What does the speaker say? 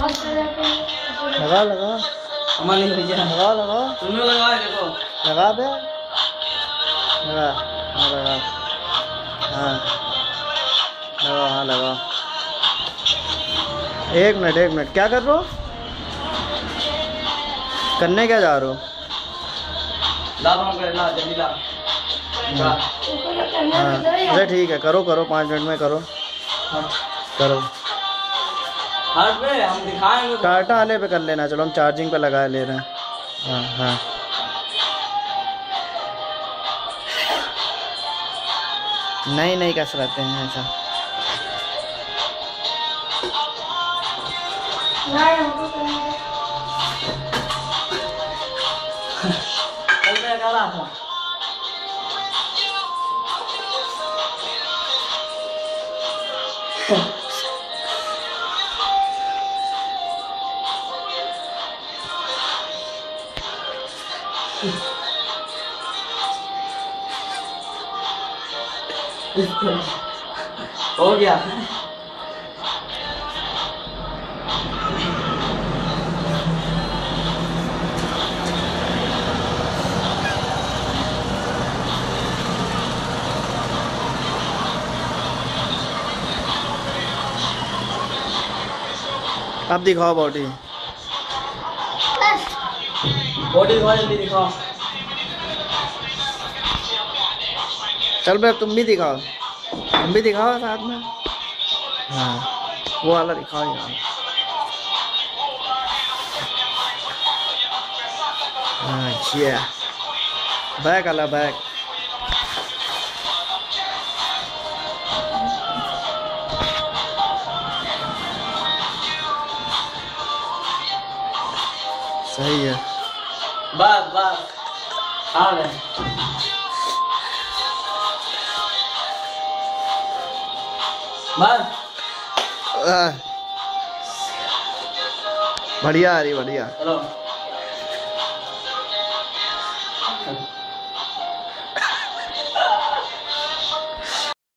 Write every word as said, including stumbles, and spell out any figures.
लगा लगा हमारे भैया लगा लगा तुमने लगाया देखो लगा बे लगा हाँ लगा हाँ लगा हाँ लगा। एक मिनट एक मिनट क्या कर रहे हो? करने क्या जा रहे हो? ला हम कर ला जल्दी ला। हाँ अरे ठीक है करो करो पाँच मिनट में करो करो। हाथ पे हम दिखाएंगे टाटा वाले पे कर लेना। चलो हम चार्जिंग पे लगा ले रहे हैं। हाँ हाँ नहीं नहीं कसरते हैं ऐसा। कल मैं कर रहा था हो गया। अब दिखाओ बॉडी बॉडी दिखाओ जल्दी दिखाओ। चल बे अब तुम भी दिखाओ तुम भी दिखाओ साथ में। हाँ वो वाला दिखाओ यार। अच्छा बैक वाला बैक सही है। बस बस आ गए। बस बढ़िया आ रही बढ़िया। चलो।